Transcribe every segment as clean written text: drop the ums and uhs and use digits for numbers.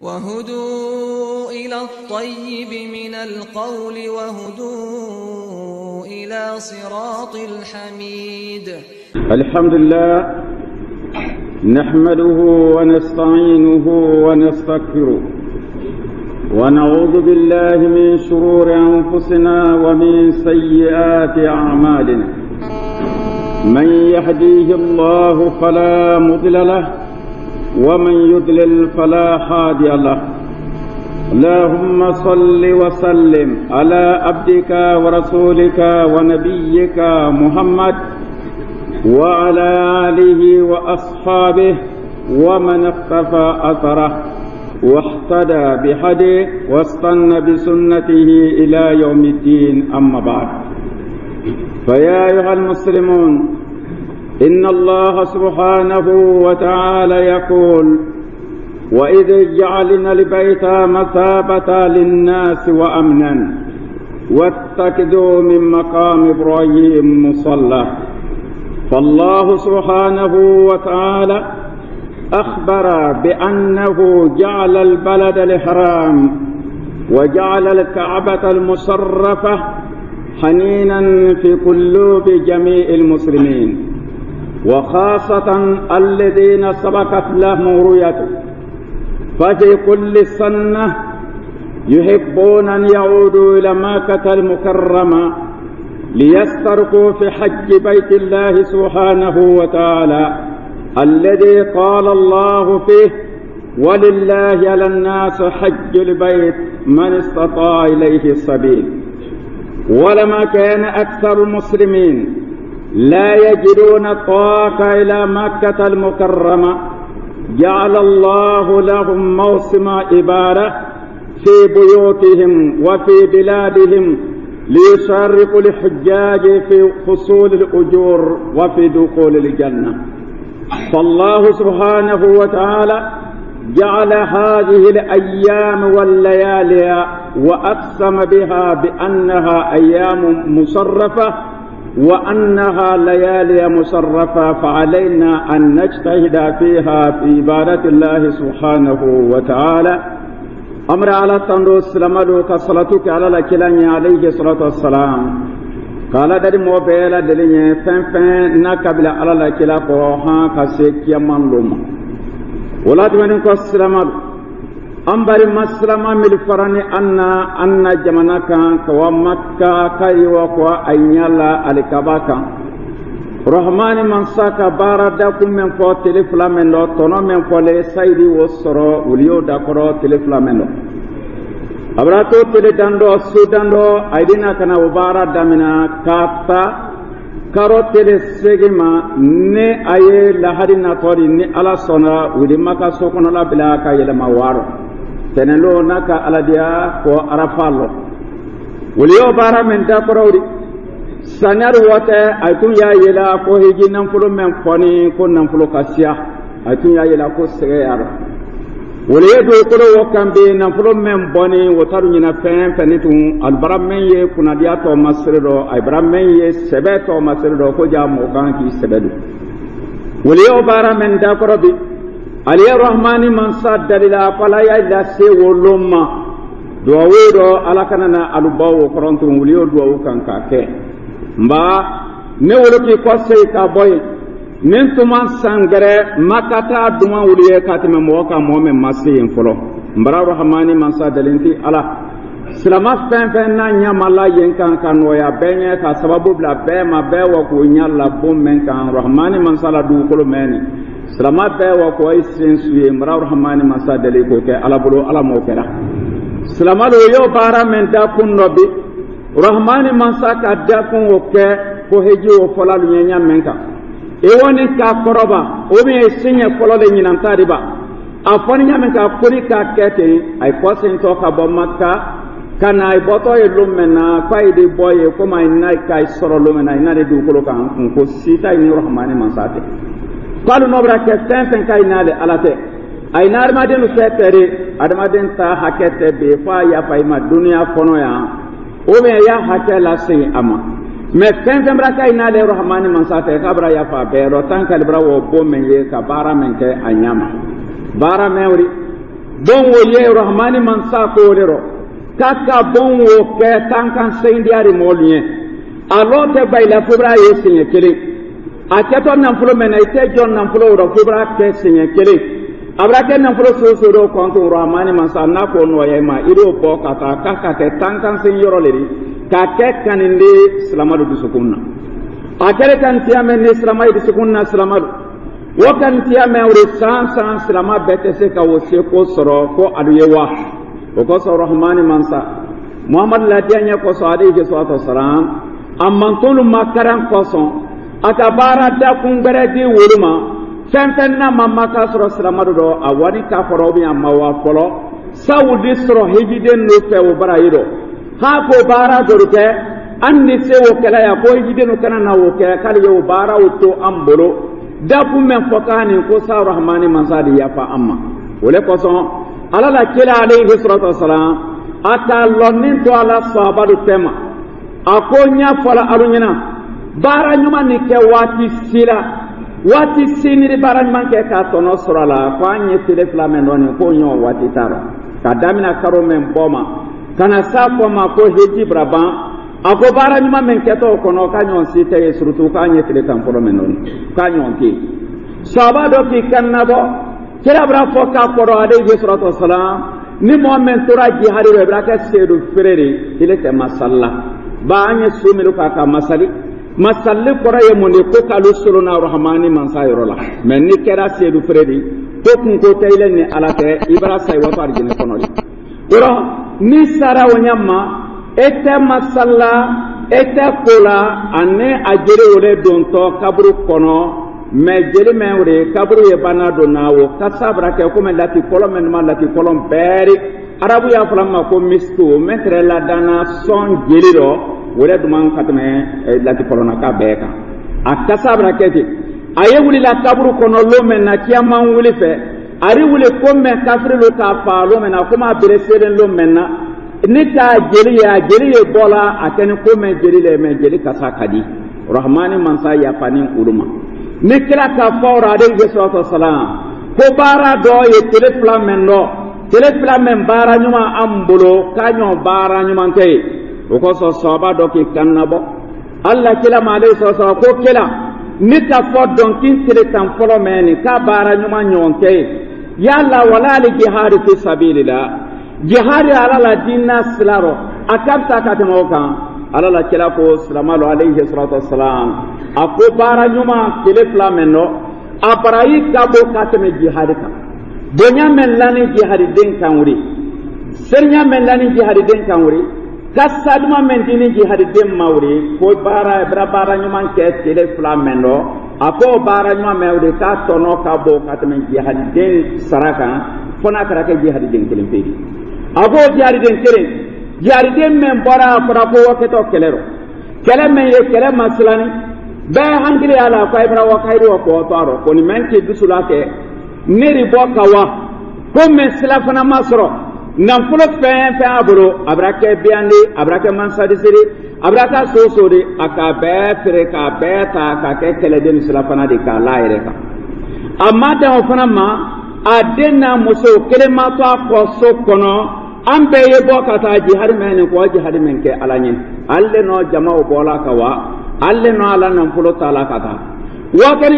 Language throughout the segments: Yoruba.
وهدوا إلى الطيب من القول وهدوا إلى صراط الحميد. الحمد لله نحمده ونستعينه ونستغفره ونعوذ بالله من شرور أنفسنا ومن سيئات أعمالنا. من يهديه الله فلا مضل له ومن يضلل فلا هادي له. اللهم صل وسلم على عبدك ورسولك ونبيك محمد وعلى آله وأصحابه ومن اقتفى أثره واهتدى بهديه واستنى بسنته إلى يوم الدين. أما بعد، فيا أيها المسلمون، إن الله سبحانه وتعالى يقول: وإذ جعلنا البيت مثابة للناس وأمنا واتخذوا من مقام إبراهيم مصلى. فالله سبحانه وتعالى أخبر بأنه جعل البلد الحرام وجعل الكعبة المشرفة حنينا في قلوب جميع المسلمين، وخاصة الذين سبقت لهم رؤيته، ففي كل سنة يحبون أن يعودوا إلى مكة المكرمة ليسترقوا في حج بيت الله سبحانه وتعالى الذي قال الله فيه: ولله على الناس حج البيت من استطاع إليه السبيل. ولما كان أكثر المسلمين لا يجدون طاقة إلى مكة المكرمة، جعل الله لهم موسم عبادة في بيوتهم وفي بلادهم ليشاركوا الحجاج في حصول الأجور وفي دخول الجنة. فالله سبحانه وتعالى جعل هذه الأيام والليالي وأقسم بها بأنها أيام مشرفة وأنها ليالي مشرفة، فعلينا أن نجتهد فيها في عبادة الله سبحانه وتعالى. أمر على تندو سلامدو كصلاتك على لكلاني عليه الصلاة والسلام قال دادي موبيلا دليني فن نكبل على لكلا قوها كسيك يمان لوما ولا تمنين كسلامدو أمبري مسلما ملفراني أن جمانكا كوا مكة كايوا كوا أينيالا الكباكا رحماني منساكا بارا داكم من فو تلفلا من لو تنو من فو لي سايدي وصرو وليو داكرو تلفلا من لو أبراتو تلي داندو سوداندو أيدينا كنا وبارا دامنا كاتا كارو تلي سيجما ني أي لحدي ناتوري ني على صنع ودي مكا سوكونا لا بلاكا يلما وارو تنلو نكا على ديا كو عرفالو وليو بارا من داكرو sanyar wote aytun ya yela ko hiji nanfulo men foni ko nanfulo kasiya aytun ya yela ko segeyar wala yedo ko do kambe nanfulo men boni wotaru nyina fen fenitun albaram men ye kunadiya to masredo aybaram men ye sebeto masredo ko jamo kan ki sebedu wala yo bara men da ko rabbi ali rahmani man saddalila fala ya la se wolumma do wedo alakanana alubawo koronto wala yo do kan ka ke mba ne wolo ki ko sey ka boy nen tuman sangare makata duma wuliye katime mo ka mo men masin folo mbara rahmani man sa dalinti ala silama fen na nyama la yen kan no ya benye ka sababu bla be ma be wa ko nyalla bom men kan rahmani man sala du ko meni silama be wa ko isin suye mbara rahmani man sa dali ko ke ala bolo ala mo kera silama lo yo bara men da kun nobi rahmani mansaka dakun woke ko heji wo fola lu nyanya menka e woni ka koroba o be sinye folo le nyinan tariba a foni nyamenka kuri ka kete ay posen to ka bo makka kana ay boto e lumena faide boye ko may nay kay soro lumena ina de du ko kan ko sita ni rahmani mansate qalu nobra ke sen kay nale alate ay nar ma de lu setere adama den ta hakete be fa ya fa ma dunya kono ya o me ya hakela sai ama me fɛn bra kai na le rahmani man sa te kabra ya fa be ro tan kal bra wo bo men ye ka bara men ke anyama bara me wuri bon wo ye rahmani man sa ko lero kaka bon wo ke tankan seyndiyari molye alo te bayla fubra ye sinye kele a keto nan fulo mena ite jon nan fulo ro fubra ke sinye kele abrake nan fulo so do konto rahmani man sa na ko no ye ma iro po kata kaka te tankan sen yoro leri ka ke kaninde islamadu dusukunna a kere kan tiame ni islamai dusukunna islamadu wo kan tiame ure san islama bete se ka wo se ko soro ko aduyewa ko so rahmani man sa muhammad la dianya ko so alayhi salatu wassalam amman tolu makaran ko so ata bara da kungbere di wuluma fenfenna mamma ka soro islamadu do awani ka foro bi amma wa folo sawudi soro hejiden no fe wo bara yido ha ko bara dorute anni se wo kala ya ko hejiden no kana na wo ke kala yo bara wuto ambolo dapu men fokani ko sa rahmani man sa di yafa amma wole ko so ala la kila alayhi salatu wassalam ata lonin to ala sahabatu tema akonya fala alunyina bara nyuma ni ke wati siniri bara nyuma ke ka tono surala ko anye tele flamen doni ko nyo wati taro kadamina karo men boma kana sa ko ma ko heji braban ako bara nyuma men ke to kono ka nyon site ye surutu ka anye tele tan poro men doni ka nyon ki sabado ki kannabo kira bra fo ka poro alayhi salatu wassalam ni mu'min tura jihadi re bra ka sedu frere ile te masalla ba anye sumilu ka masalli kora ye mun ko kalu suruna rahmani man sayrola men ni kera sedu frere to kun ko tayle ni alate ibra say wa par jine kono ro ni sara wonyamma ete masalla ete kola anne ajere wole don to kabru kono me jeli men wure kabru ye bana do nawo kasabra ke ko men lati kolon men ma lati kolon beri arabu ya flamma ko misto metre la dana son jeli do wure do man katme lati kolon ka beka akasabra kete aye wuli la kabru kono lo men na kiyama wuli fe ari wuli ko men kafri lo ka pa lo men na ko ma bere seden lo men na ni ta jeli ye bola akene ko men jeli le men jeli kasa kadi rahmani man sa ya panin uluma ni kila ka fawra alayhi salatu wassalam ko bara do ye tele men bara nyuma ambulo kanyo bara nyuma tay ko so soba do ki kannabo alla kila ma alayhi salatu wassalam ko kila ni ta fodon kin tele tan folo men ka bara nyuma nyon tay yalla wala li jihad fi sabilillah jihad ala la dinna silaro akabta ka tamoka ala la kila ko sallallahu alayhi salatu wassalam ako bara nyuma kele flameno aparayi kabo kateme jihadika bonya men lani jihadi den kanwuri sernya men lani jihadi den kanwuri kasaduma men dini jihadi den mawri ko bara nyuma ke kele flameno ako bara nyuma mewde ka tono kabo kateme jihadi den saraka fona karake jihadi den kelempedi abo jihadi den kere jihadi den men bara para ko waketo kelero kele men ye kele maslani be hangili ala ko ibra wa kayri wa ko taro ko ni men ke dusulake neri boka wa ko men silafana masro nan fulo fe aburo abrake biande abrake mansadisiri abraka sosori aka be fere ka be ta ka ke kele den silafana de ka laire ka amma da fana ma adenna muso kele ma to ko so kono ambe ye boka ta jihad men ko jihad men ke alanyin alle no jama'u bola ka wa alle no ala nan fulo tala kata wakani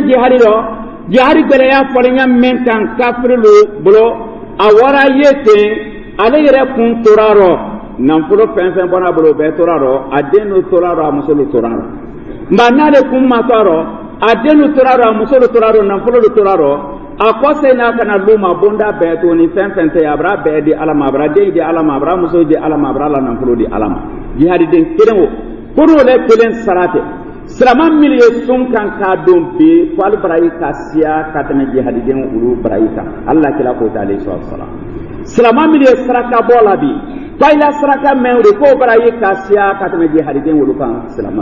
jihadi gele ya folinya men kan kafrilu bulo awara yete ale yere kun toraro nan fulo fen bona bulo be toraro adenu toraro amusulu toraro manale kun mataro adenu toraro amusulu toraro nan fulo toraro akose na kana luma bonda be to ni fen te abra be di alama abra di alama abra muso di alama abra la nan fulo di alama jihadi den kedenwo pour le kelen sarate salama miliye sun kan ka don be fal barayi kasiya katana jihadi den ulu barayi ka Allah kila ko ta alayhi sallam salama miliye saraka bola bi bayla saraka mewre ko barayi kasiya katana jihadi den ulu kan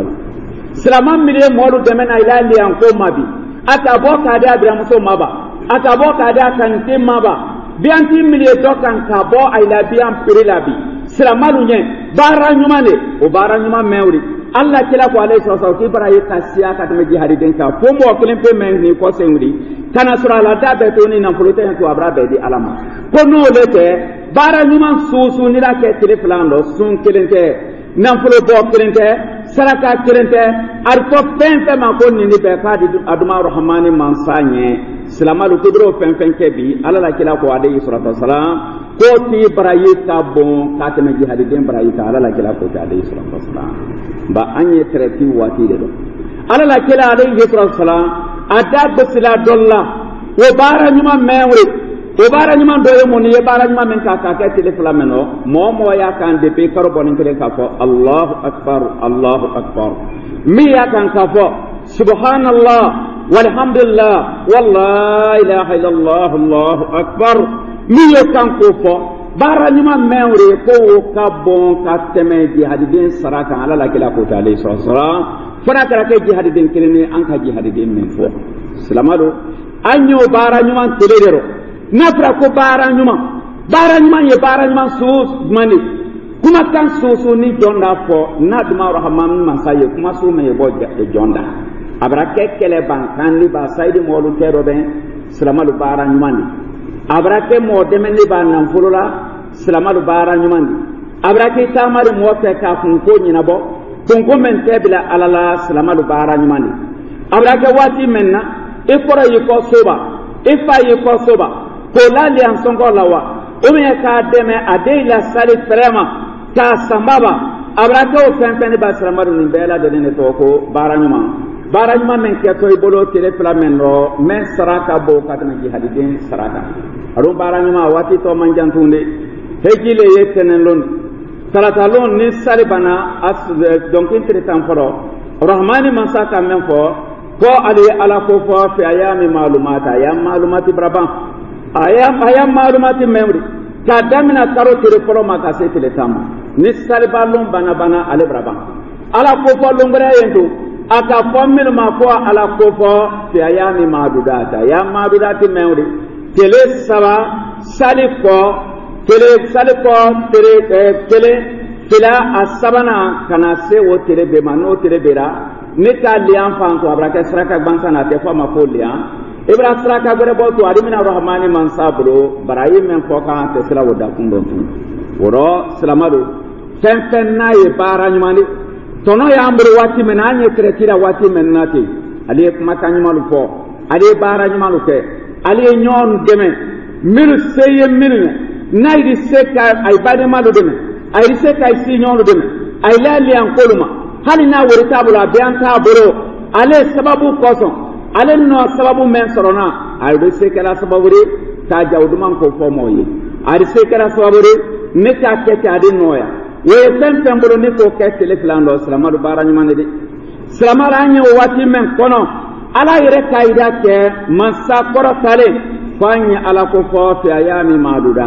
salama miliye modu demena ila liyan ko mabi ata boka da abramuso maba ata boka da kan maba bianti miliye dokan ka bo ayla bian pirilabi salamalu nye bara nyuma ne o bara nyuma mewri Allah kila ko alayhi salatu ki bara yita siya ka teme jihadi den ka fo mo kelen pe men ni ko senwri kana sura la da be to ni na fulote to abra be di alama ko no lete bara nyuman susu ni la ke tele flando sun kelen ke na fulo bo kelen ke saraka kelen ke ar ko fen fe ma ko ni be ka di aduma rahmani mansanye silamalu kudro fen ke bi ala la kila ko alayhi salatu wasalam ko ti bara yita bon ka teme jihadi den bara yita ala la kila ko alayhi salatu wasalam ba anye treti wati de do ala la kila alayhi salatu wasalam adab sila dolla wo bara nyuma menwe wo bara nyuma do yo moni ye bara nyuma men ka ke tele flameno mo ya kan de pe karo bonin kele ka fo Allahu akbar mi ya kan ka fo subhanallah walhamdulillah wallahi la ilaha illallah Allahu akbar mi ya kan ko fo bara nyuma menwe ko ka bon ka teme jihadin saraka ala la kila ko ta alayhi sallam fana kara ke jihadin kelene an ka jihadin men fo salamado anyo bara nyuma teledero nafra ko bara nyuma ye bara nyuma sus mani kuma kan susu ni jonda fo nadma rahman man saye kuma su me bo jonda abra ke kele ban kan li ba saydi molu kero ben salamado bara nyuma ni abra ke mo demeni ba nan fulula salamado bara nyuma ni abra ke tamari mo te ka kun ko nyina bo kun ko men tebila alala salamado bara nyuma ni abra ke wati menna ikora yiko soba ifa yiko soba ko lali an songo lawa o me ka deme adeila sali frema ta sambaba abraka o fenfeni ba salamaru ni bela de ne to ko baranyuma men ke to ibolo tele flamen ro men saraka bo katana jihadin saraka aro baranyuma wati to manjantunde hejile yetenen lon salata lon ni sali bana as donc intretan foro rahmani masaka men fo ko ali ala ko fo fi ayami malumati braban ayam malumati memri ka damina karo tire foro maka se tele tama ni salbalum bana ale braban ala ko fo longre yendo aka fo min ma ko ala ko fo fi ayami madudati memri tele saba saliko tele fila asabana kana se wo tele be mano tele bera ne ta lian fanto abraka saraka bansa na te fama ko lian ibra saraka gore bo to adimina rahmani man sabro barayi men foka te sila woda kundo tu woro salamado fen na ye bara nyumani tono ya ambro wati men anye tretira wati men nati ali kuma kanyumalu fo ali bara nyumalu ke ali nyon deme milu seye milu naidi seka ay bade malu deme ay seka ay si nyonu deme ay lali an koluma hali na wori tabula biyan taburo ale sababu koson ale no sababu men sorona ay be sekala sababu re ta jawduman ko fomoyi ay sekala sababu re ne ta kete ade noya we fen bolo ni ko kete le flando salamadu baranyumane de salamaranya wati men kono ala yere kaida ke masa koro tale fanya ala ko fo fi ayami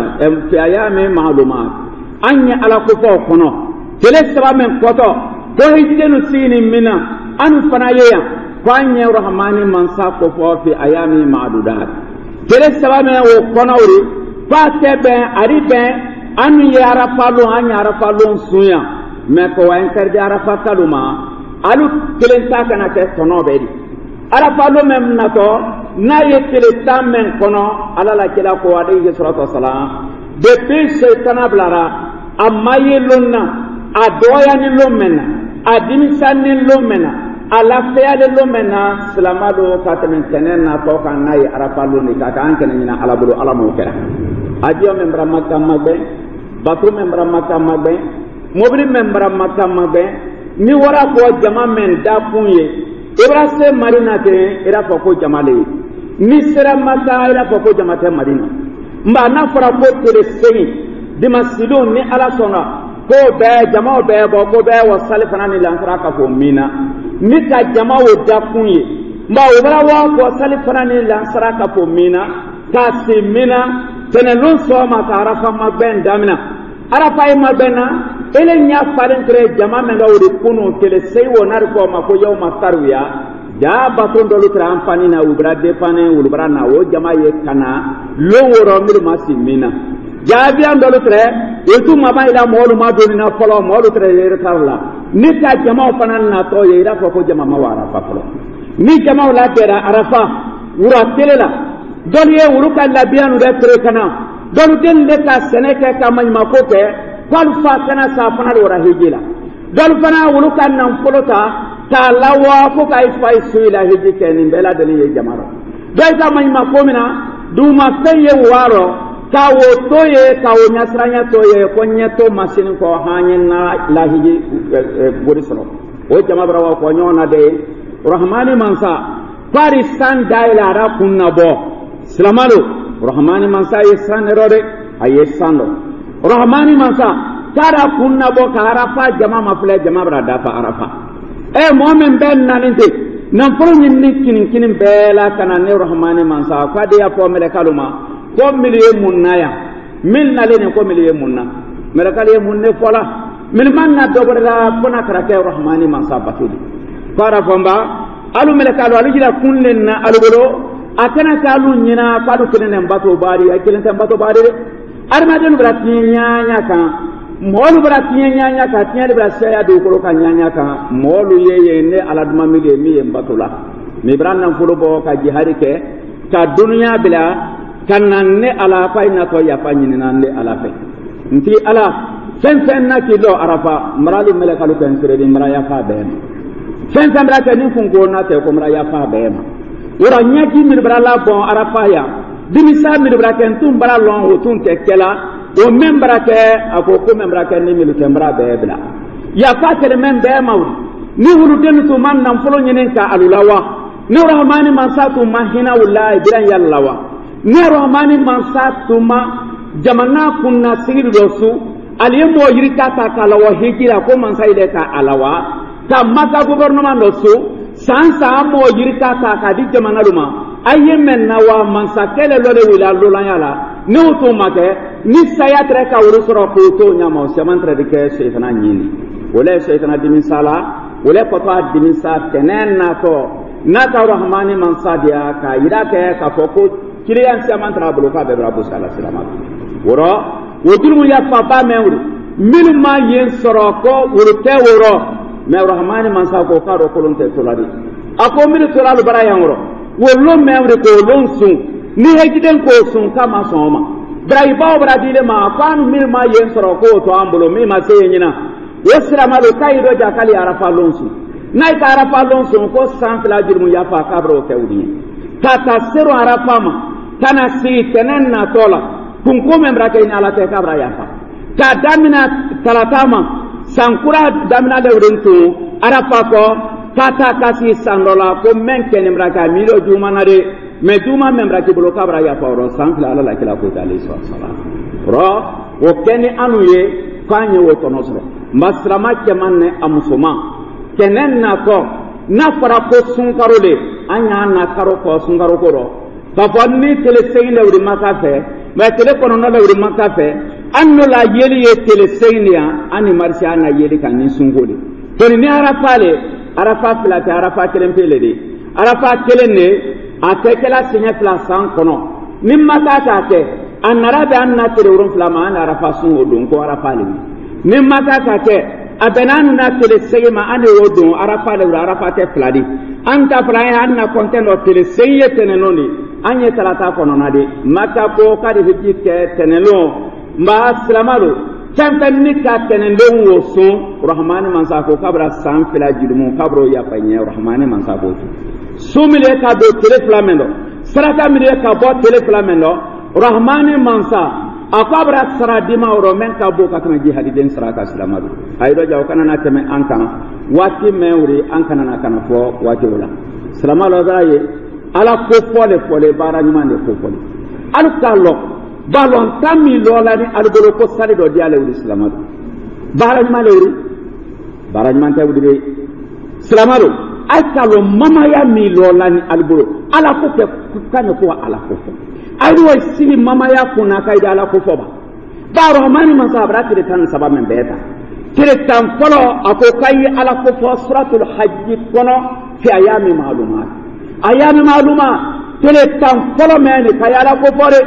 malumat anya ala ko fo kono tele sababu men koto ko hijenu sini mina an fanayeya kwanye rahmani mansa ko fo fi ayami ma'dudat tere sabame wo konawri fa tebe aribe an yara palo suya me ko wa interdi ara fataluma alu kelenta kana te tono bedi ara palo mem nato na ye kelenta men kono ala la kila ko alayhi salatu wassalam de pe shaytana blara amma yelonna adoya ni lomena adimisanni lomena alafiyale lomena salamado katamen tenena to kan nay arafalo ni kaka ankene nyina alabulu alamo kera adio membra makka magbe batu membra makka magbe mobri membra makka magbe ni wara ko jama men da punye ibrase marina te ira ko jamale ni sera makka ira ko jamate marina mba na fara ko tele seni dimasidon ni ala sona ko be jama be bo ko be wa salifana ni lansara ka fo mina mika jama wo da kunye mba wo bara wa ko salifana ni lansara ka fo mina ka si mina tenelun so ma ka arafa magben damina arafa ay magbena ele nya faren tre jama men gawo de kunu tele sey wo nar ko ma ko yaw ma tarwiya ja baton dolu tra amfani na ubra depane ubra na wo jama ye kana lo woro mir ma si mina jabi andolu tre yetu mabaila molu madoni na folo molu trere karla ni ka jama fanan na to yira ko jama mawara fa folo ni jama la dera arafa wura telela doliye wuruka labianu de tre kana dolu den de ka seneke ka manma ko ke kwal fa kana sa fana wura hijila dolu fana wuruka nan folota ta lawa ko ka isfa isuila hijike ni bela daliye jamaro dai ka manma ko mina duma feye waro kawo toye kawo nyasranya toye konyeto masini ko hanyen na lahiji borisoro o jama brawa ko nyona de rahmani mansa farisan daila ra kunna bo salamalo rahmani mansa yesan rode ayesando rahmani mansa kara kunna bo karafa jama mafle jama brada fa arafa mu'min ben naninte nan furo nyinni kinin bela kana ne rahmani mansa fade ya po mele kaluma ko miliye munna ya mil na lene ko miliye munna mele kale munne fola mil manna dobra kona karake rahmani mansa batudi para famba alu mele kalu alu jira kunlen na alu golo akana kalu nyina padu kenen bato bari akelen tan bato bari arma den brati nyanya kan molu brati nyanya ka tinya bra saya do ko kan nyanya kan molu yeye ne aladuma mile mi mbatola mi branna fulo bo ka jihari ke ka dunya bila kanan ne ala fa ina to ya fa nyina ne ala fa nti ala sen na kilo arafa marali mele kalu kan sire di maraya fa be sen mra ka ni fungo na te ko maraya fa be ma wora nyaki mi brala bon arafa ya dimisa mi bra ken tum bra lon o tun te kela o membra ke ako ko membra ke ni mi lu tembra be bla ya fa tere men be mawri ni hulu den to man nan folo nyenen ka alulawa ni rahmani man satu mahina wallahi biran yallawa ni rahmani man satu ma jamana kunna sigiru dosu aliyemo yirika ta kala wa hijira ko man saide ka alawa ta maka gouvernement dosu sansa mo yirika ta ka di jamana luma ayemen na wa man sakele lole wila lolayala ni uto make ni saya tre ka urusoro ko to nyama o semantre de ke shaytana nyini wala shaytana dimin sala wala papa dimin sa tenen na to na ta rahmani man sadia ka ida ke ka foko kiliyan semantra bulu ka be rabu sala salama woro wodulmu ya papa mewri milma yen soroko wurte woro me rahmani man sa ko ka ro kolonte tolari ako mil tolalu barayan woro wollo mewri ko lonsun ni hejiden ko sun kama soma brai bawo bradile ma kwanu milma yen soroko to ambulo mi ma seyenyina yesra malo kaydo jakali arafa lonsun nay ka arafa lonsun ko san fila jirmu ya fa kabro tewdi tata sero arafa ma kana si tenen na tola kun ko membra ke ina la te kabra ya fa ta damina talatama sankura damina de wurintu arafa ko tata kasi sandola ko men ke membra ka milo juma na de me juma membra ke bolo kabra ya fa ro san fila la kila ko ta alayhi salam ro o keni anuye kanye wo tonosro masrama ke manne amusuma kenen na ko na fara ko sunkarole anya na karo ko sunkaro ko ro fafani tele seyne wuri makafe ma tele kono na wuri makafe anno la yeli ye tele seyne ya ani marsi ana yeli kan ni sungoli to ni arafa plate arafa kelempele de arafa kelenne atekela sinya plasan kono ni makata ke anarabe anna tele wurum flama ana arafa sungolun ko arafa ni makata ke abenanu na tele seyma ane wodon arafa le arafa te fladi anta flaya anna konteno tele seye tenenoni anye talata kono na de maka ko kadi hijike tenelo mba islamalo champen nika tenendo woso rahmani mansa ko kabra san fila jidumu kabro ya panye rahmani mansa ko sumile ka do tele flamendo sarata mile ka bo tele flamendo rahmani mansa akabra sara dima oro men ka bo ka kana jihadi den sarata islamalo aydo jaw kana na teme ankan wati mewri ankana na kana fo wati wala islamalo daraye ala ko fole bara nyuma ne ko fole alu kallo balon tami lola ni alu bolo ko sali do diale ul islam bara nyuma le wuri bara nyuma ta wudi islamaro ay kallo mama ya mi lola ni alu bolo ala ko ke kana ko ala ko fo ay do sini mama ya kuna kay ala ko fo ba baro mani man sabra tire tan sabab men beta tire tan folo ako kay ala ko fo suratul hajj kono fi ayami ma'lumat ayami maluma tele tan folo meni kayala ko fore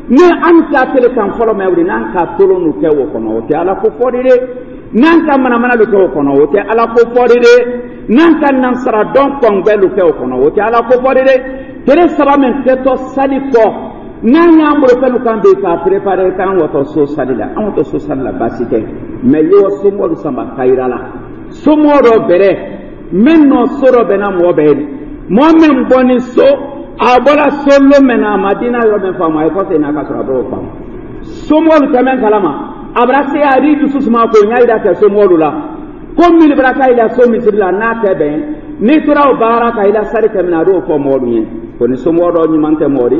ni an ka tele kan folo mewri nan ka tolo nu ke wo kono te ala ko fodire nan ka mana mana lu ke wo kono te ala ko fodire nan ka nan sara don kon belu ke wo kono te ala ko fodire tere sara men teto sali ko nan ya mboro pelu kan be ka préparer kan woto so salila an woto so salila basike me yo so mo samba kairala so mo do bere men no soro bena mo be mo men boni so abola solo mena madina yo men fama ay ko te na ka sura do fam so mo lu tamen kalama abrase ari du susuma ko nyaida ta so mo lu la ko mi braka ila so mi sirla na tebe ni tura o baraka ila sari kamna do ko mo lu yen ko ni so mo do ni mante mori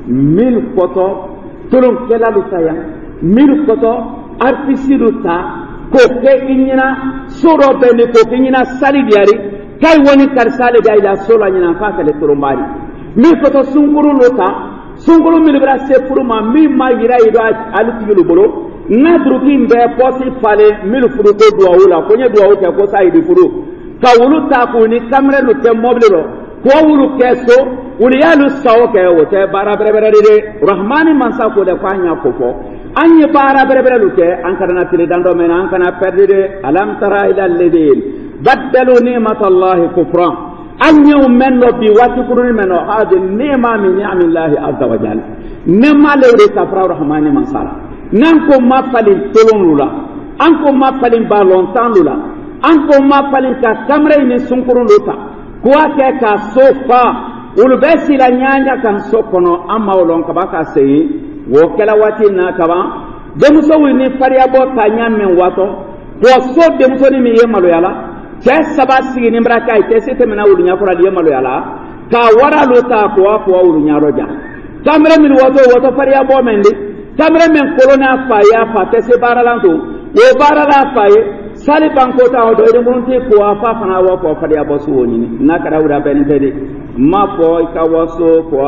mil koto tulum kela lutaya mil koto arpisi luta ko ke inyina soro bene ko ke inyina sali diari kay woni kar sale da ila sola nyina fa kale turumbari mil koto sunguru luta sunguru mil bra se furuma mi magira ido alu tigulu bolo na druki mbe posi fale mil furu ko duawula ko nye duawu ke ko saidi furu ka wulu ta ko ni kamre lu te moblero ko wulu keso wuli yalu sawo ke wote bara bere de rahmani mansa ko de fanya ko fo anyi bara bere lu ke an kana tire dando men an kana perdide alam tara ila alladin baddalu ni'matallahi kufran anyi men no bi wati kuruni men no hadi ni'ma min ni'amillahi azza wa jalla nema lewre kafra rahmani mansa nan ko ma falin tolonula an ko ma falin balon tanula an ko ma falin ka kamre ni sunkurun lota ko ake ka sofa ulbesi la nyanya kan sokono amma wolon ka baka sey wo kala wati na kaba demuso wini fariya bo ta nyamen wato ko so demuso ni mi yemalo yala ce sabasi ni mbraka ite sete mena wulunya fura yemalo yala ka wara lota ko ko wulunya roja kamre min wato fariya bo mendi kamre men kolona fa ya fa te se baralanto wo barala fa sali banko ta o do de munti ko afa fana wa ko fariya bo su woni na kada wura ben tede ma fo ka waso ko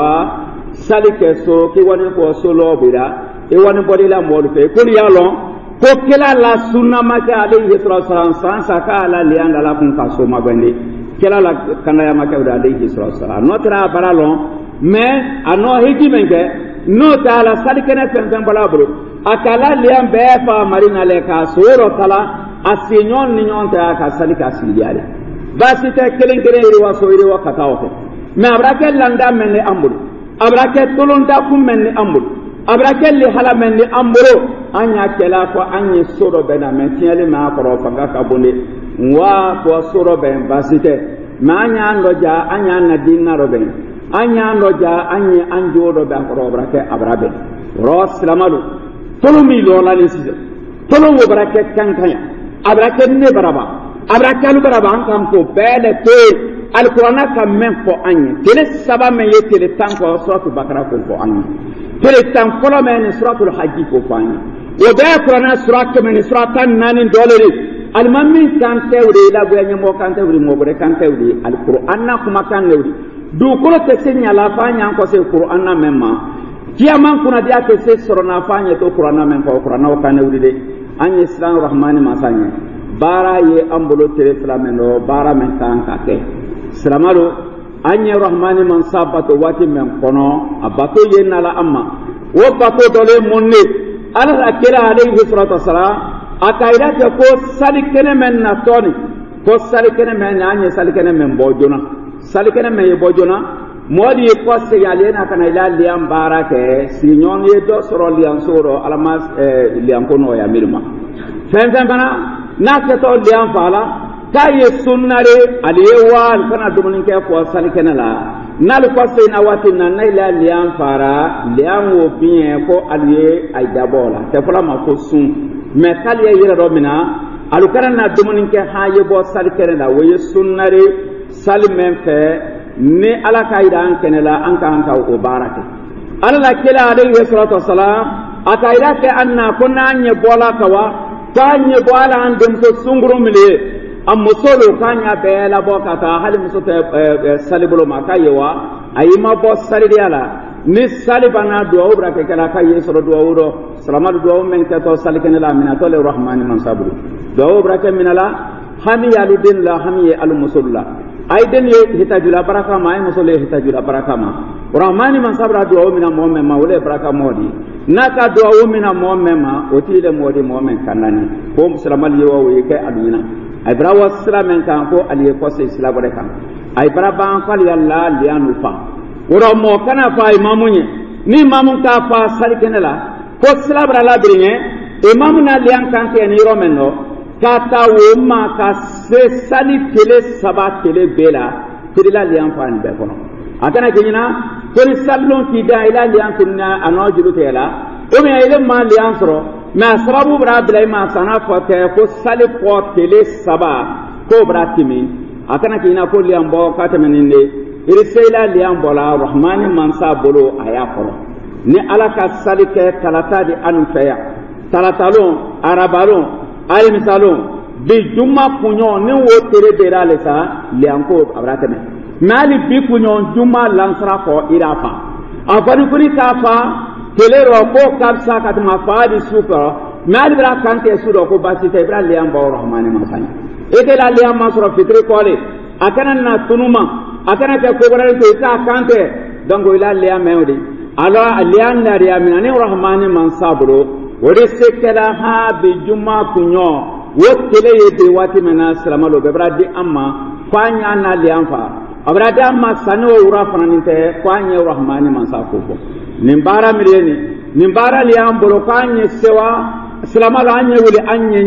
sali keso ki woni ko solo bira e woni bodila mo fe ko ya lon ko kila la sunna maka alayhi sallallahu san saka ala li anda la kun kaso mabande kila la kana ya maka alayhi sallallahu no tra baralon mais ano hiji menke no ta la sali kene fen balabro akala li am be fa marina le ka soro kala asinyon ni nyon ta ka sali ka siliale basi ta kelen kere ri waso ri wakata o me abrake landa men ni ambul abrake tolonda kum men ni ambul abrake li hala men ni amburo anya kela ko anye soro bena men tiele ma ko fanga ka bonde wa ko soro ben basite ma anya ndo ja anya na dinna roben anya ndo ja anye anjo do ba ko abrake abrabe ro salamalu tolumi lo la ni sise tolo wo brake kankanya abrake ne baraba abrake lu baraba an kam ko bele te alqur'ana kam men fo anye tele saba men yetele tanko suratul bakara ko fo anye tele tan folo men suratul hajj ko fo anye wo be qur'ana surat men suratan nanin dolere almamin kan tewre la go nyamo kan tewre mo bore kan tewre alqur'ana kuma kan newri du ko te senya la fanya ko se qur'ana memma kiyaman kuna dia ke se sorona fanya to qur'ana men ko qur'ana o kan newri de anye islam rahmani masanya bara ye ambolo tere flameno bara men kan ka ke salamalo anye rahmani man sabato wati men kono abato yenna la amma wo bato dole munni ala akira alayhi salatu wassalam akaira ke ko salikene men na toni ko salikene men anye salikene men bojona salikene men bojona modi ko se yalena kana ila liam barake sinyon ye do soro liam soro alamas liam kono ya mirma fen bana na ke to liam fala kaye sunnare aliyewal kana dumun ke ko salikene la nal ko se na wati na ila liam fara liam wo bien ko aliye ay dabola te fala ma ko sun me kaliye yira do mina alukara na dumun ke haye bo salikene la wo sunnare salimen fe ni ala kaida an kenela an ka o barake alla kila alayhi salatu wassalam akaida ke anna kunna anye bola kawa tanye bola an dem so sunguru mile am musolo kanya bela bokata hali musote salibulo makayewa ayima bo salidiala ni salibana do obra ke kala kaye so do wuro salama do men ke to salikenela minato le rahmani mansabru do obra ke minala hami yaludin la hami al musulla aiden ye hitajula baraka ma ay musole hitajula baraka ma rahmani man sabra duwa mina mu'min ma wala baraka modi naka duwa mina mu'min ma otile modi mu'min kanani ko musulman yewa wi kai aduna ay bra wasalamen kan ko aliye ko se islam bare kan ay bra ban fal yalla lianu fa woro mo kana fa imamunye ni mamun ka fa salikenela ko silabra la birinye imamu na lian kan ke ni romeno kata wo ma ka se sali tele saba tele bela tele lian fa ni be kono akana kenyina ko ni sallon ki da ila lian kunna ano julu tela o me ile ma lian soro ma sababu bra bilay ma sana fa te ko sali po tele saba ko bra timi akana kenyina ko lian bo ka temeninde irisela lian bola rahmani mansa bolo aya koro ni ala ka salike talata di anu feya talatalon arabalon alimisalon bi juma kunyo ni wo tere bera le sa lianko abrateme mali bi kunyo juma lansra ko irafa afani kuri kafa telero ko kapsa katma faadi suko mali bra kante sudo ko basite bra lian bo rahmani masani ete la lian masro fitri kole akana na tunuma akana ke ko bana to ka kante dango ila lian meudi ala alian nariya minani rahmani mansabro wori sekela ha bi juma kunyo wotele yede wati mena salamalo be bradi amma kwanya na lianfa abradi amma sanu ura fananite kwanya rahmani mansako nimbara mireni nimbara lian bolo kwanya sewa salamalo anye wuli anye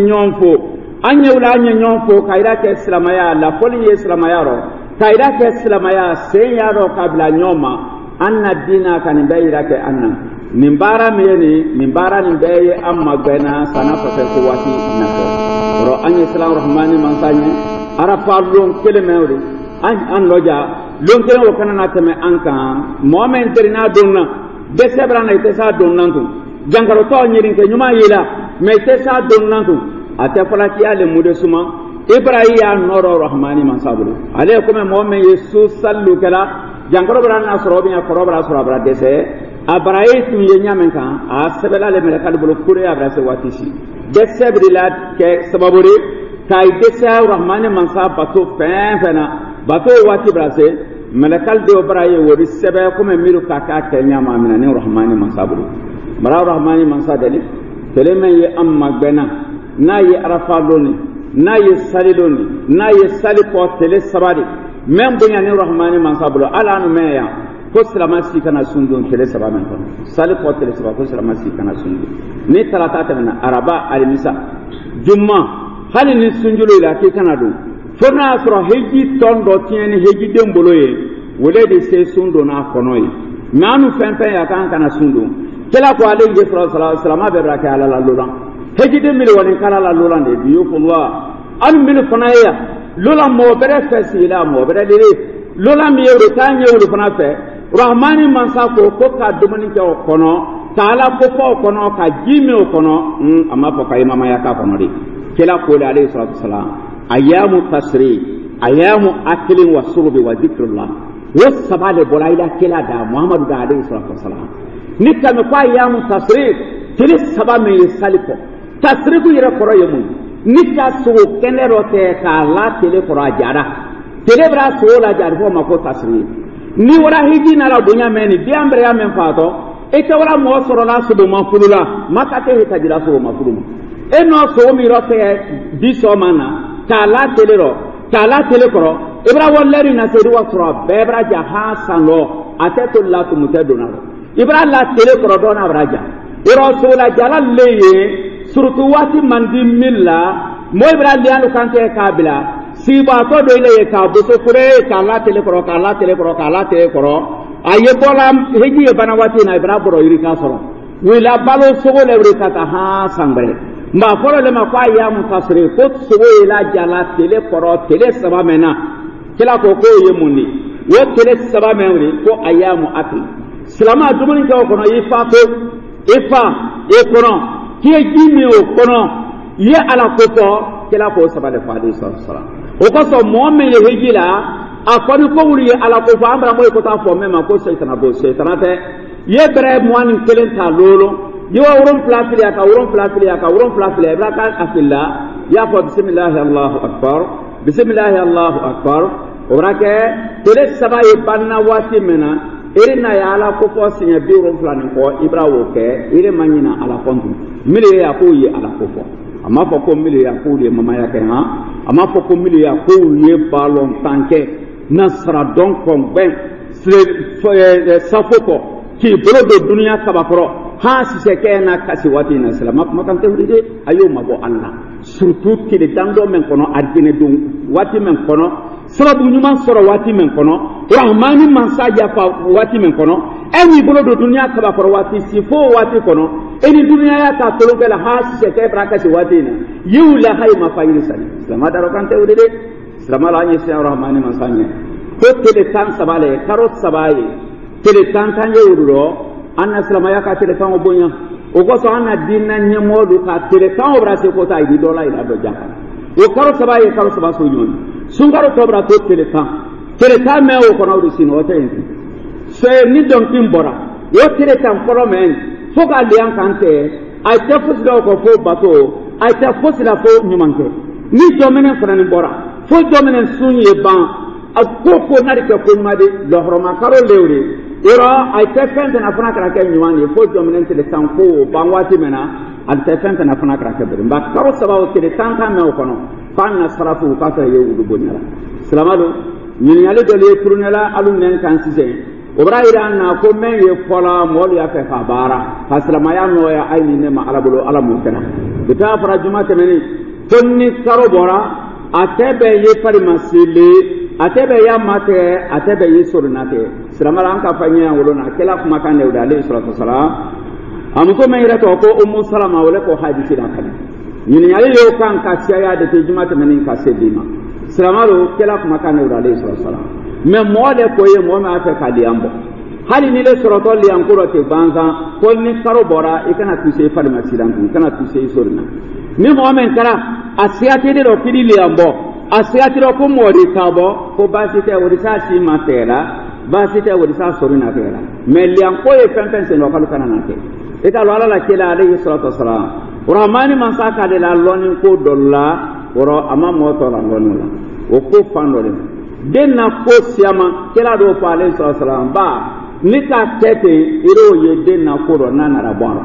nyonfo kaida ke salamaya la foli ye salamaya ro kaida ke salamaya senya ro kabla nyoma anna dina kan bayira ke anna nimbara meni nimbara ni baye amma gana sana fa ko wati nako ro anye salam rahmani mansanye ara parlon kelemewri an loja lon kele o kanana teme anka momen terina donna de sebrana ite sa donnantu jangaro to nyirin ke nyuma yila me ite sa donnantu ate falaki ale mude suma ibrahima noro rahmani mansabulu ale ko me momen yesu sallu kala jankoro brana sorobi ya korobra sorabra dese abraye tun ye nyamen kan a sebela le mele kal bulu kure abra se watisi dese brilat ke sababuri kai dese rahmani mansa bato fena bato wati brase mele kal do braye wori sebe ko me miru kaka ke nyama mina ne rahmani mansa bulu mara rahmani mansa dali teleme ye amma bena na ye arafa doni na ye salidoni na ye salipo tele sabadi même bonya ni rahmani mansabulo ala no meya ko salamasi kana sundun tele saba men ko sali ko tele saba ko salamasi kana sundun ni talata tana araba alimisa jumma hali ni sunjulo ila ke kana do fona sura heji tondo tieni heji dembolo ye wole de se sundo na kono ye manu fempe ya kan kana sundun kala ko ale je sallallahu alaihi wasallam be baraka ala la lolan heji de mil woni kala la lolan de biyufullah an min fanaya lola mo bere fesi la mo bere dile lola mi euro tanye euro fana fe rahmani mansa ko ka dumani ke o kono taala ko ko kono ka jime o kono amma ko kay mama ya ka kono de kila ko alayhi salatu wasalam ayamu tasri ayamu aklin wa surbi wa dhikrullah wasabale bolaila kila da muhammadu da alayhi salatu wasalam nikka me ko ayamu tasri kili saba me salipo tasri ku yira koro yemu nika so kenero te ka la tele kora jara tele bra so la jar fo mako tasri ni wara hiji na la dunya meni biambre ya men fato e te wara mo soro la so do mafulula makate hita jira so mafuluma e no so mi rote di so mana ka la tele koro ibra walleri na se duwa sura bebra jaha sano ateto la to mutedona ibra la tele koro dona braja iro so la jala leye surtout wati mandi milla moy bra lianu kante kabila siba to do ile ka boso kure ka la tele koro aye bola heji e bana wati na bra boro yiri ka soro wila balo sogo le wuri ka ha sangre mba folo le ma kwa ya mutasri ko sogo ila jala tele koro tele saba mena kila ko ye munni wo tele saba menri ko ayamu ati salama dumuni ka ko no ifa e kono kiye jimi o kono ye ala ko to kila ko sabale fadi sallallahu o ko so momme ye hejila akoni ko wuri ye ala ko fa ambra moy ko ta fo mema ko seytana bo seytana te ye bre moani kelen ta lolo ye wa wuron plafili aka wuron plafili braka afilla ya fa bismillah allahu akbar o brake tele sabaye banna wati mena irina ya ala ko fo sinya biuro fulani ko ibrawo ke ire manyina ala kontu mili ya ko yi ala ko fo ama fo ko mili ya ko de mama ya ke ha ama fo ko mili ya ko ye balon tanke nasra don ko ben safo ko ki bolo do dunya sabakoro ha si se ke na kasi wati na salama makan te wuride ayo mabo Allah surtout ki de dando men kono adine dum wati men kono sababu nyuma soro wati men kono rahmani man saja fa wati men kono eni bolo do dunya sabakoro wati sifo wati kono eni dunya ya ta tolo bela ha si se ke braka si wati na yula hay ma fayri sali salama daro kan te wuride salama la nyi sa rahmani man sanya ko tele tan sabale karot sabaye tele tan tan yewuro anna salama ya ka tele kan obonya o ko so anna dinna nyemodu ka tele kan obrase ko ta idi dola ila do jaka o karo sabaye karo saba so nyoni sungaro tobra to tele kan me o ko nawdu sino o tayi se ni don timbora yo tele kan foro men fo ka lian kante ay te fusdo ko fo bato ay te fusila fo nyumanke ni domene frani bora fo domene sunye ban akoko na de ko made lohroma karo lewre ira ay te fente na fana kara ke nyuani fo domene tele kan fo bangwati mena al te fente na fana kara ke bere ba karo sababu tele kan me o kono fanna sarafu ka ta yewudu bonyala salamado ni yale do le tournela alu nen kan sise obra ira na ko men ye fola mol ya fe fa bara faslama ya no ya ayni ne ma alabulo alamu kana bita fara juma temeni tonni karo bora atebe ye pari masile atebe ya mate atebe ye sornate salamala an ka fanya wolona kala kuma kan ne udale sallallahu alaihi wasallam amuko men ira to ko ummu salama wala ko hadisi da kan yin yale yo kan ka siya de te juma temeni ka sedima salamalo kala kuma kan ne udale sallallahu alaihi wasallam me mole ko ye mo ma fa kaliambo hali ni le soroto li ankuro te banza ko ni karo bora ikana tuse fa ma sidan kana tuse sorna ni mo men kara asiate de ro kidi li ambo asiate ro ko mori kabo ko basite wori sa si matela basite wori sa sorina tela me li anko e pempen se no kalu kana nate eta lo ala la kila alayhi salatu wassalam rahmani man saka de la loni ko dolla woro ama moto la lonula o ko fandole denna ko siama kila do fa alayhi salatu wassalam ba ni ka tete iro ye denna ko ro nanara bon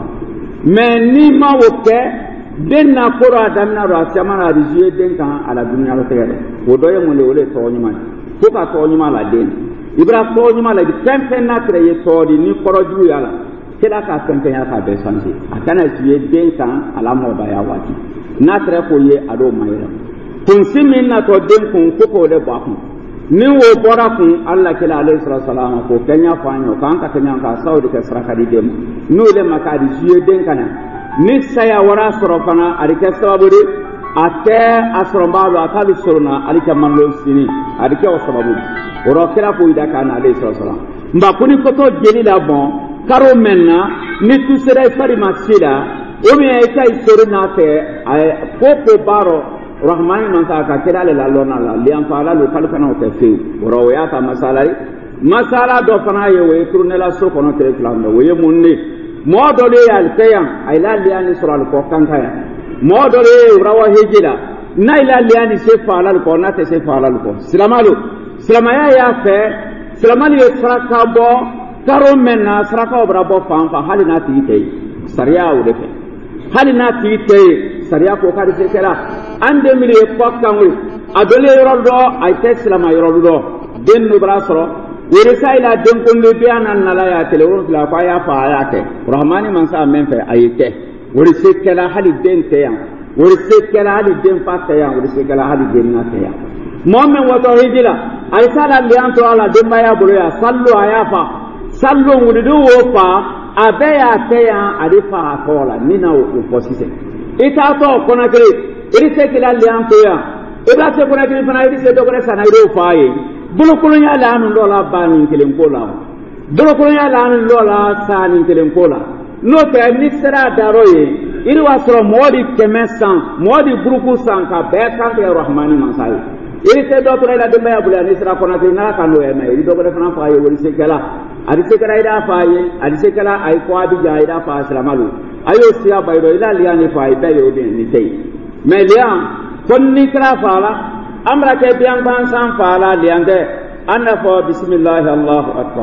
me ni ma woke denna ko ro adamna ro siama na rijiye den kan ala dunya ro tere o do ye mo le wole to nyuma ko ka to nyuma la den ibra to nyuma la di tempe na tere ye to di ni koro ju yala kila ka tempe ya ka be sanse akana jiye den kan ala mo ba ya wati na tere ko ye ado mayira tun simin na to den kun ko le ba kun ni wo bora kun Allah kila alayhi salatu ko kenya fanyo kan ka kenya ka saudi ka saraka di dem no le makadi jiye den kana ni saya wara sorofana alika sababu de ate asrombalo atalu sorona alika manlo sini alika wasababu oro kila ko ida kana alayhi salatu mba kuni koto jeli la bon karo menna ni tu sera fari masila o mi ay tay sorona te ay ko baro rahmani man ta ka kira la lona la liam fala lo kal kana o te fe oro ya ta masala do fana ye we tournela so kono te flando we munni modo le al kayam ay la liani sural ko kankaya modo le rawa hejila na ila liani se fala ko na te se fala ko silamaya ya fe silamali ye saraka bo karo menna saraka obra bo fa halina ti te sariya o de fe halina ti te sariya ko kadi se kala ande mi le fakkanwi adole yorodo ay te silama yorodo den no brasoro wori sayla den ko le biana nala ya tele won la fa ya fa ya te rahmani man sa men fe ayite wori se kala hali den te ya wori se kala hali den fa te ya wori se kala hali den na te ya momen wato hijila ay sala lianto ala den baya bolo ya sallu ayafa sallu wudu wo fa abeya te ya adifa kola nina o posise ita to konakre iri se kala lianto ya ida se konakre fana iri se dogre sana iro faaye bulu kulunya la anu lola bani kelen kola bulu kulunya la anu lola sani kelen kola no te ni sera daroye iri wasro modi kemesan modi buruku sanka be kan te rahmani masai iri se do to ila de maya bula ni sera konakre na kanu e mai iri dogre fana faaye wori se kala adi se kala ida faaye adi se kala ay ko abi ja ida fa salamalu ayo siya bayro ila liani faaye be yo den ni tei me lian konni kra fala amra ke biang ban san fala liande anna fa bismillah allahu akbar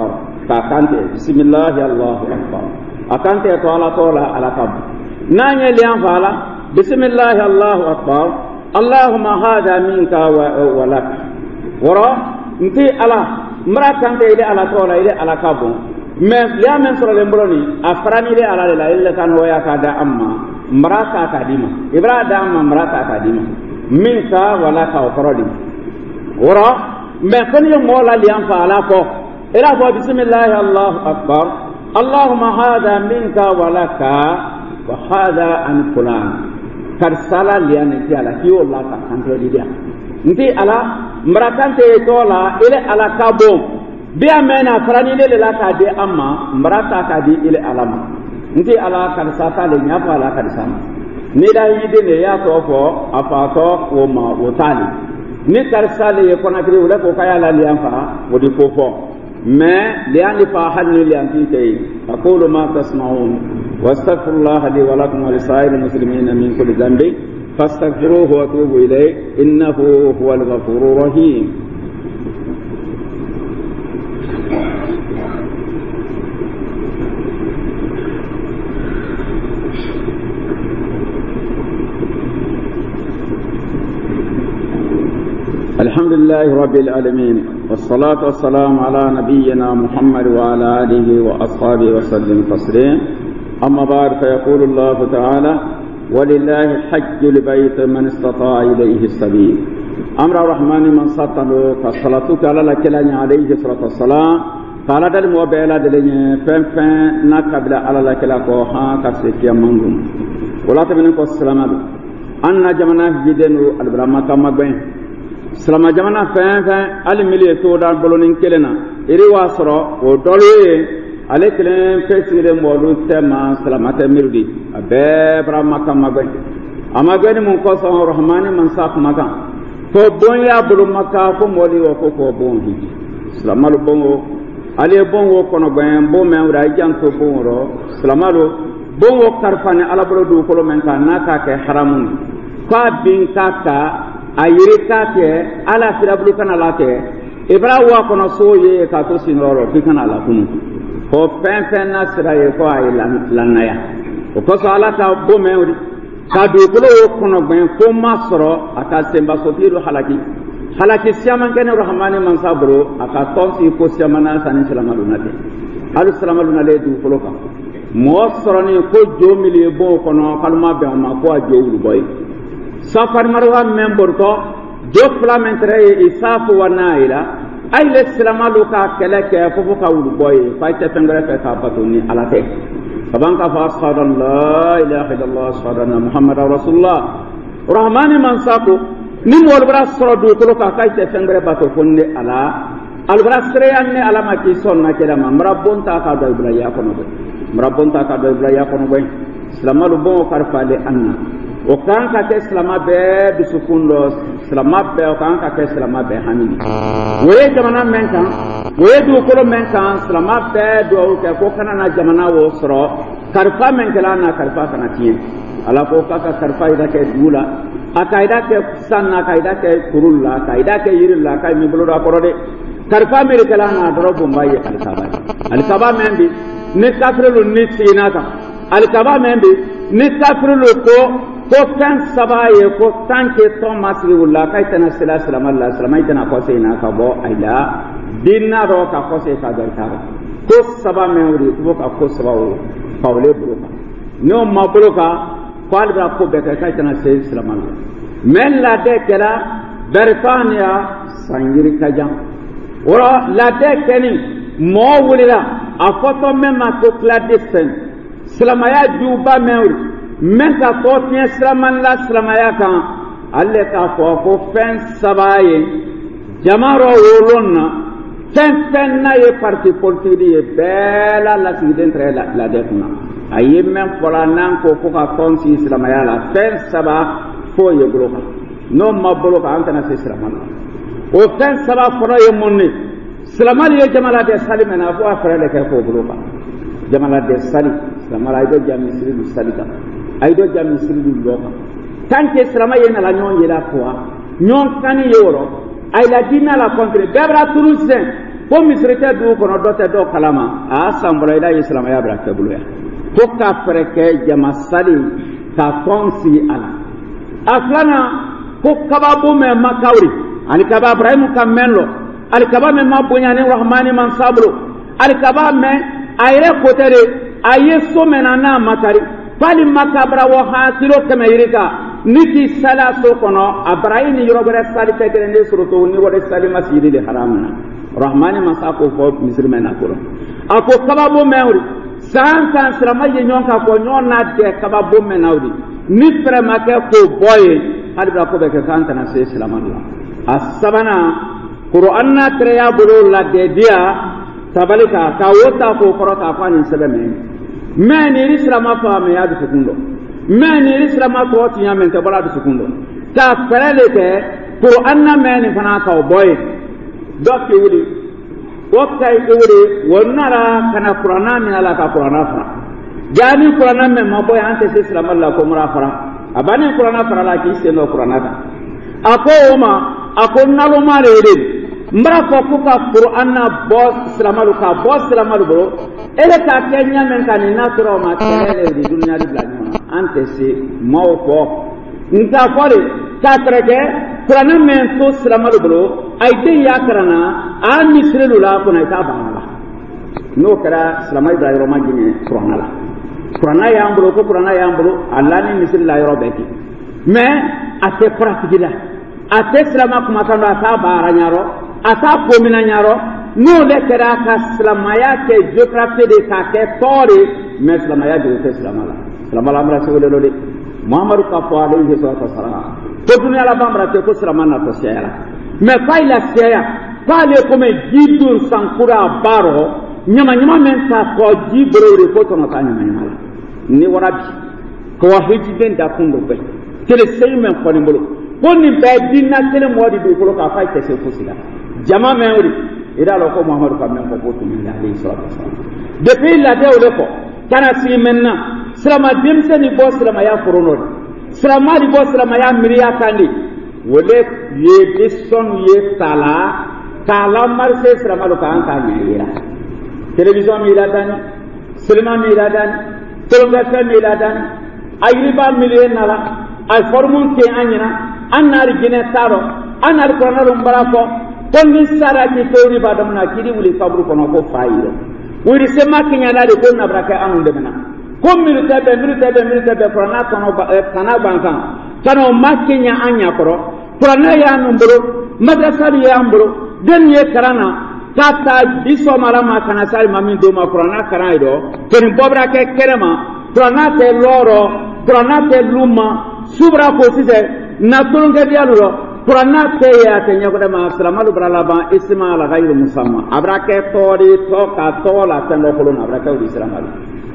kante bismillah Allahu akbar akante to ala kab nanye lian fala bismillah Allahu akbar Allahumma hada minka wa lak wara nti ala mra kante ile ala to ala kabon mais lian men soro le mbroni afrani ile ala la illa kan hoya kada amma mra ka kadima ibrada amma mra ka kadima minka wa lak wa faradi wara mais kon yo mola lian fala ko ila fa bismillah Allahu akbar Allahumma hada minka wa laka wa hada an fulan karsala liane ti ala ki Allah ka kanto dia nti ala mrakante tola ile ala kabo bi amena farani le la ka de amma mrata ka di ile alama nti ala karsata le nya fa ala karsama ni da yide ne ya to fo afato o ma o tali ni karsale ye konakri wala ko kaya la lian fa wodi ko fo mais liani fa halni lian ti tay aqulu ma tasma'un واستغفر الله لي ولكم ولسائر المسلمين من كل ذنب فاستغفروه واتوبوا اليه انه هو الغفور الرحيم الحمد لله رب العالمين والصلاة والسلام على نبينا محمد وعلى آله وأصحابه وسلم تسليما أما بعد فيقول الله تعالى ولله حج البيت من استطاع إليه السبيل أمر الرحمن من سطنوا فالصلاة على لكلاني عليه الصلاة والسلام قال دل موبيلا دلني فن نقبل على لكلا كوها كسيكيا منغم ولا تبنكو السلام أن جمنا جدن البرامة كما بين سلام جمنا فن الملي تودان بلونين كلنا إري واسرو ودولوي ale kelen fesire molu tema salamata mirdi abe brahma kamagay amagani mun ko sa rahmani man saq magan to bonya bulu makka ko moli o ko bon hiji salamalu bongo ale bongo kono ben bo men wura janto bonro salamalu bongo karfane ala bulu du ko men ka naka ke haramun ka bin kaka ayire kake ala firabulu kana lake ibra wa kono soye ka to sinoro kikana la kunu ko fen na sira ye ko ay lanaya o ko so ala ta bo mewri ka du ko lo kono ben ko masro aka semba so firu halaki siaman ken rahmani man sabro aka tonsi ko siamana sanin salamaluna de al salamaluna le du ko lo ka mo soroni ko jomili bo kono kalma be ma ko ajowru boy safar marwa membor ko jo flamentre isafu wa naila ay le silamalu ka keleke fofu ka wulu boy fay te fengre fe ka batuni alate kabanka fa ashhadu an la ilaha illallah ashhadu anna muhammadar rasulullah rahmani man saqu ni mo albra sorodu ko ka kay te fengre bato fonne ala albra sreyanne ala ma ki sonna kela ma mrabbonta ka do ibrahima ko no mrabbonta ka do ibrahima ko no boy silamalu bon karfale anna o kan ka ke silama be bisukundo silama be o kan ka ke silama be hamini woye jamana men kan woye du ko men kan silama be do ke ko kana na jamana wo soro karfa men kala na karfa kana tin ala ko ka karfa ida ke dula akaida ke sanna kaida ke kurulla kaida ke yirilla kay mi bulu da korode karfa mer kala na doro bombaye alkaba men bi ne kafrelu ni tinaka alkaba men bi ne kafrelu ko kan sabaye ko tanke to masri wala kay tana sallallahu alaihi wasallam itana ko sayna ka bo ayla dinna ro ka ko say ka dar ka ko saba mewri ko ka ko saba o pawle buruka no ma buruka ko albra ko be kay tana sallallahu alaihi men la de kala berfania sangiri kajam ora la de keni mo wulila a foto mema ko clandestine salamaya juba mewri men ka ko tiɲɛ siraman la silamaya kan ale k'a fɔ ko fɛn saba ye jama rɔ wolon na fɛn n'a ye parti politique ye bɛɛ la lasigiden tɛ lajɛ kunna a ye men fɔla n'an ko ka tɔn si silamaya la fɛn saba fo ye bolo kan n'o ma bolo kan an tɛna se silaman la o fɛn saba fɔlɔ ye mun ye silamali ye jamana de sali mɛ na fo a fɛrɛ de kɛ k'o bolo kan jamana de sali silamala i bɛ jami siri du sali kan aydo jami sirdu loka tanke salama yena la nyon yela quoi nyon kani yoro ay la dina la contre bebra toulousain ko misrite du kono dote do kalama a sambula ila islam ya bra kebuluya ko ka freke jama sali ka konsi ala aflana ko kababu me makawri ali kaba ibrahim kamelo ali kaba me mabunya ni rahmani man sabru ali kaba me ayre kotere ayeso menana makari fali makabra wa hasilo kama yirika niki sala so kono abraini yorobere sali tegere ne suruto ni wala sali masjidi de haramna rahmani masako fo muslima ko ako kababo mewri san srama ye nyonka ko nyona de kababo menawdi ni frema ke ko boye hadra ko be ke kanta na se islamalla asabana qur'anna treya bulu la de dia tabalika ka wota ko korota fani sebeme men islama fa me ya dukundo men islama ko tinya men te bala dukundo ta ferele ke qur'anna men fana ka boy dokki wuri wakay wuri wonara kana qur'ana min ala ka qur'ana fa jani qur'ana men ma boy ante islama la ko mura fara abani qur'ana fara la ki se no qur'ana ka ako ma ako nalo mare wuri mbara ko ka qur'ana boss islamalu ka boss islamalu bro ele ka kenya men kan na tro ma tere di dunya di blani ante se mawko nta fore ka trege qur'ana men to islamalu bro ay de ya karana an misrelu la ko na ta bana no kara islamai ibrahim ma gine qur'ana la qur'ana ya ambro ko qur'ana ya ambro allah ni misrelu la yoro beki mais ate pratique la ate islama kuma kan ta bara nyaro ata komina nyaro no le kera ka islamaya ke geographie de ka ke tori mais islamaya de ke islamala islamala amra se wole lode muhammadu ka fo alayhi sallam to dunya la bambra te ko islamana to seera mais fa ila seera fa le comme jidun sankura baro nyama men ta ko jibro ko to no tanya nyama ni warabi ko hijiden da kundo be tele sey men ko ni mbolo ko ni be dinna tele modi du ko ka fa ke se fusila jama mewri ida lo ko muhammadu kam men ko botu min alayhi salatu wasallam depuis la de ole ko kana si menna salama dimse ni bo salama ya forono salama di bo salama ya miriya kandi wole ye bison ye tala marse salama lo kan kan yira television mi ladani cinema mi ladani television mi ladani ayriba miliyen nala ay formun ke anyina annar gine taro annar kono mbarako tonni sarati tori badamna kiri wuli kabru kono ko fayiro wuri se makinya la de konna braka anu de mena ko milite be korona kono kana bankan kano makinya anya koro korona ya numbro madrasa ya ambro den ye karana tata biso marama kana sari mamin do ma korona karaido ken bobra ke kerema korona te loro korona te luma subra ko sise na tulunge dialulo qur'ana te ya te nya ko ma salamalu bralaba isma la ghayru musamma abrake tori to ka to la tan lo kolon abrake udi salamalu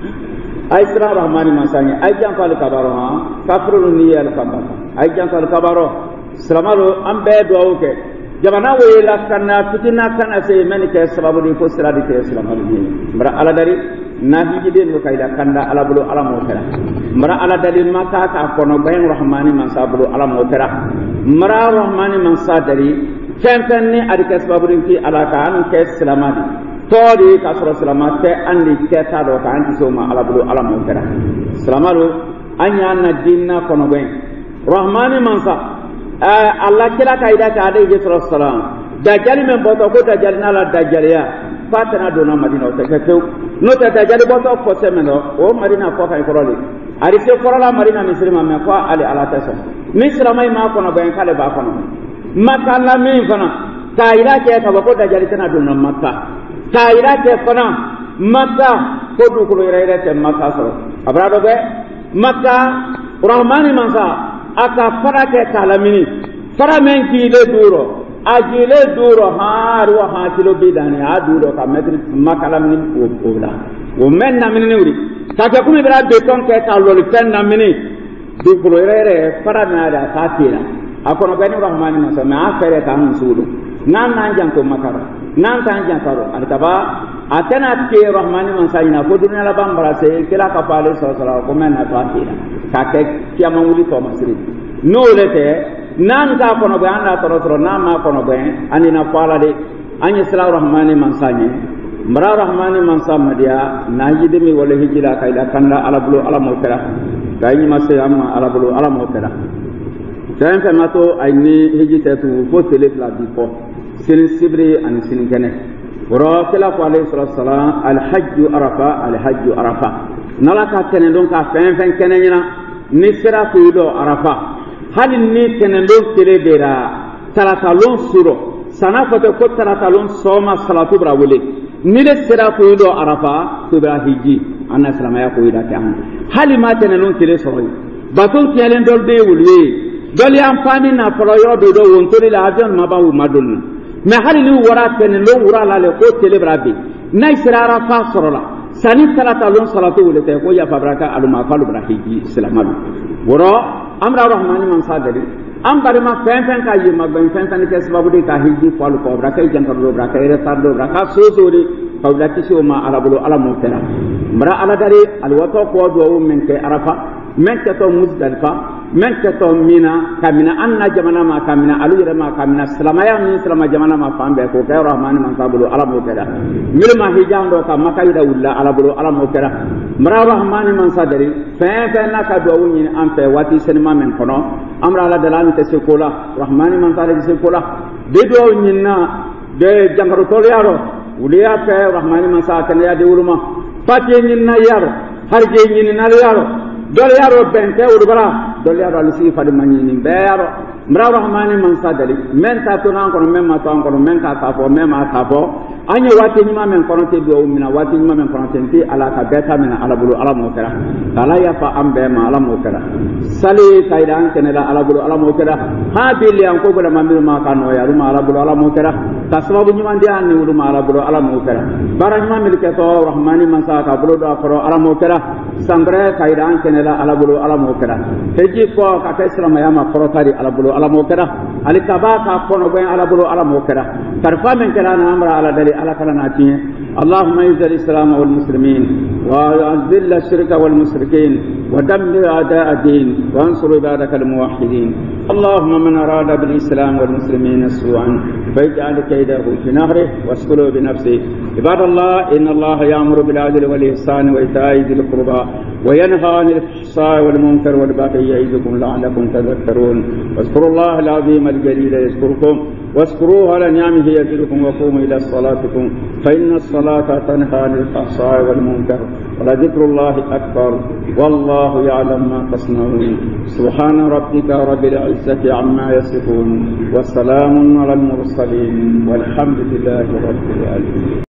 ay sira rahmani masani ay jan fal kabaro ha kafrun ni al kabaro ay jan fal kabaro salamalu ambe do oke jamana we la kana fitina kana se men ke sababu di ko sira di ke salamalu ni mara ala dari na hijide no kayda kanda ala bulu ala mo kala mara ala dalil maka ka kono bayn rahmani man sabulu ala mo kala mara rahmani man sadari kentanni adike sababurin ki ala ka an ke salamadi tori ka sura salamate andi ke ta do ka anti soma ala bulu ala mo kala salamaru anya na dinna kono bayn rahmani man sa Allah kila kaida ka alayhi salam dajjal men boto ko dajjal na la dajjaliya fatana dona madina o teketo no ta dajjal boto ko semeno o madina ko kay koroli ari se korola marina mislima me ko ali ala taso mislima ma ko no ben kale ba ko no makka la min fana kaira ke ka ko dajjal tana dona makka kaira ke fana makka ko du ko ire te makka so abrado be makka rahmani mansa aka fara ke kalamini fara men ki le duro ajile duro haru ha kilo bidani a duro ka metri makalamini obla o men na minini uri ka ke kumi bra beton ke ka lolu fen na mini du ko ire fara na da ka tira akono bani rahmani mansa ma afere ka hun sulu nan nan jang to makara nan tan jang faro alkaba atana ke rahmani mansa ina ko dunya la bambara se kila ka pale sallallahu ko men na ka tira ka ke kiyama wuli to masri no lete nan ka kono be anda toro nan ma kono be ani na fala de an yi sila rahmani mansani mara rahmani mansa madiya na yidimi wala hijira kaida kanda alabulu alamokera gayi mase amma alabulu alamokera tan fa mato ayni hijita tu fo tele la bi ko sin sibri an sin kene woro kala ko alayhi salatu wassalam al hajj arafa nala ka kene don ka fen kene nyina ni sira ko do arafa hal ni kene don tele bera talatalon suro sana foto ko talatalon soma salatu brawule ni de sira ko do arafa to bra hiji anna salama ya ko ida kan hali ma kene non tele soro baton tialen dol be wulwe dol yam fami na foro yo do wontori la avion mabawu madulna mais hali ni wara kene lo wura la le ko tele brabi nay sira arafa sorola sani talatalon salatu wule te ko ya fabraka aluma falu bra hiji salamalu woro amra rahmani man sadari am barima fen ka yima ben fen ke sababu de ka hiji falu ko bra kay jantar do bra kay retar do bra ka so de fawla kisi ma arabulu ala mutara mara ala dari al wato ko do men ke arafa men ke to muzdalifa men ke to mina kamina anna jamana ma kamina alu yere ma kamina salamaya min salama jamana ma fambe ko kay rahmani man sabulu ala mutara milma hijando ka makayda ulla ala bulu ala mutara mara rahmani man sadari fen na ka do woni am fe wati senma men kono amra ala dalami te sekola rahmani man sadari sekola de do nyinna de jangaro to yaro uliya fe rahmani man sa kan ya de wuluma fati nyinna yaro harje nyinna yaro dole yaro bente urubara dole yaro alisi fadi manyini be yaro mra rahmani man sadali men ta to nan kono men ma to kono men ka ta fo men ma ta fo anye wati nyima men kono te do mina wati nyima men kono te ala ka beta men ala bulu ala mo kera kala ya fa ambe ma ala mo kera sali kaidan kenela ala bulu ala mo kera ha bili an ko bula mamil ma kanu ya ruma ala bulu ala mo kera ta sababu nyima ndi an ni ruma ala bulu ala mo kera bara nyima mil ke to rahmani man sa ka bulu do afro ala mo kera sangre kaidan kenela ala bulu ala mo kera heji ko ka islam ya ma protari ala bulu ala mo kera ali tabaka kono ben ala bulu ala mo kera tarfa men kera na amra ala dali ala kala na tiye allahumma izil islam wal muslimin wa azil ash-shirka wal mushrikin wa dammir a'da' ad-din wa ansur ibadaka al muwahhidin اللهم من أراد بالإسلام والمسلمين سوءا فاجعل كيده في نهره واسكله بنفسه عباد الله إن الله يأمر بالعدل والإحسان وإيتاء ذي القربى وينهى عن الفحشاء والمنكر والبغي يعظكم لعلكم تذكرون واذكروا الله العظيم الجليل يذكركم واشكروه على نعمه يزدكم وقوموا إلى صلاتكم فإن الصلاة تنهى عن الفحشاء والمنكر ولذكر الله أكبر والله يعلم ما تصنعون سبحان ربك رب العزة عما يصفون وسلام على المرسلين والحمد لله رب العالمين.